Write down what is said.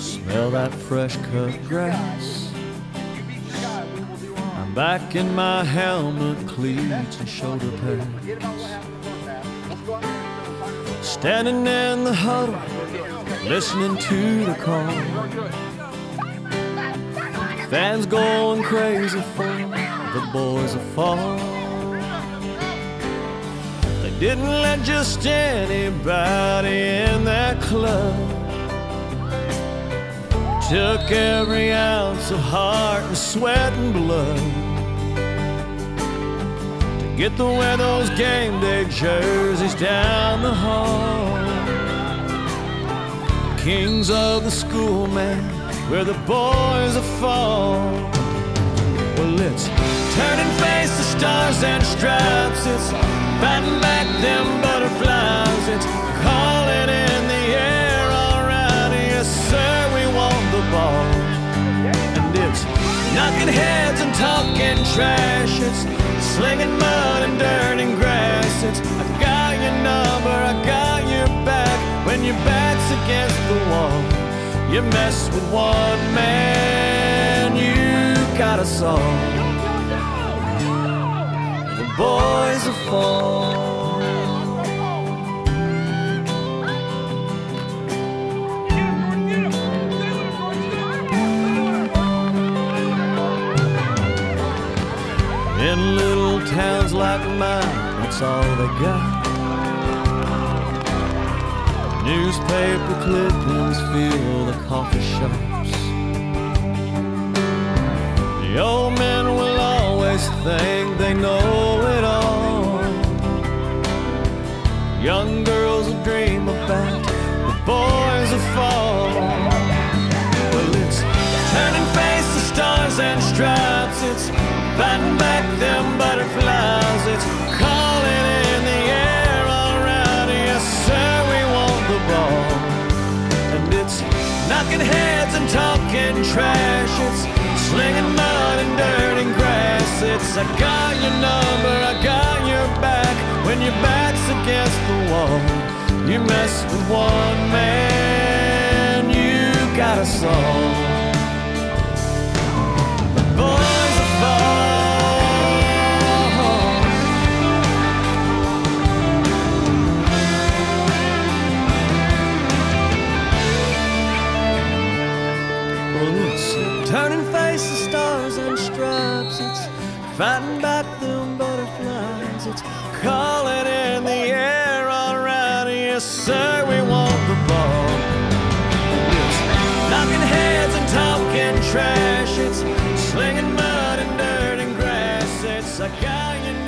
Smell that fresh cut grass. I'm back in my helmet, cleats and shoulder pads. Standing in the huddle, listening to the call. Fans going crazy for the boys of fall. They didn't let just anybody in that club. Took every ounce of heart and sweat and blood to get to wear those game day jerseys down the hall. Kings of the school, man, where the boys are fall. Well, it's turning face the stars and stripes. It's fighting back them butterflies. It's calling in the air, all right, yes sir, we want the ball. And it's knocking heads and talking trash. It's slinging mud and dirt and grass. It's I got your number, I got your back. When your back's against the wall, you mess with one man, you got us all. The boys are fall. In little towns like mine, that's all they got. Newspaper clippings fill the coffee shops. The old men will always think they know it all. Young girls will dream about the boys of fall. Well, it's turning face the stars and stripes. It's fighting back them butterflies. It's calling in the air, all right, yes sir, we want the ball. And it's knocking heads and talking trash. It's slinging mud and dirt and grass. It's I got your number, I got your back. When your back's against the wall, you mess with one man, you got us all. The boys are fall. Turning face the stars and stripes. It's fighting back them butterflies. It's calling in the air, all right, yes sir, we want the ball. It's knocking heads and talking trash. It's slinging mud and dirt and grass. It's I got you